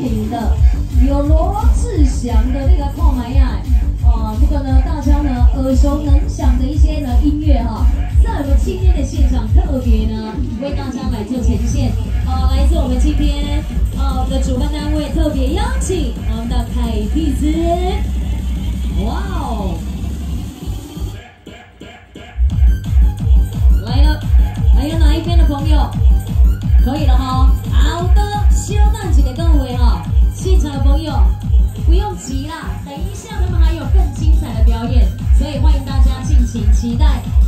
名的，有罗志祥的那个《靠埋呀》这个呢，大家呢耳熟能详的一些呢音乐哈，在我们今天的现场特别呢为大家来做呈现。来自我们今天我们的主办单位特别邀请我们的凯蒂斯，哇哦！ 来了，还有哪一边的朋友可以了哈？好的，稍等几个各位哈，现场的朋友不用急啦，等一下他们还有更精彩的表演，所以欢迎大家敬请期待。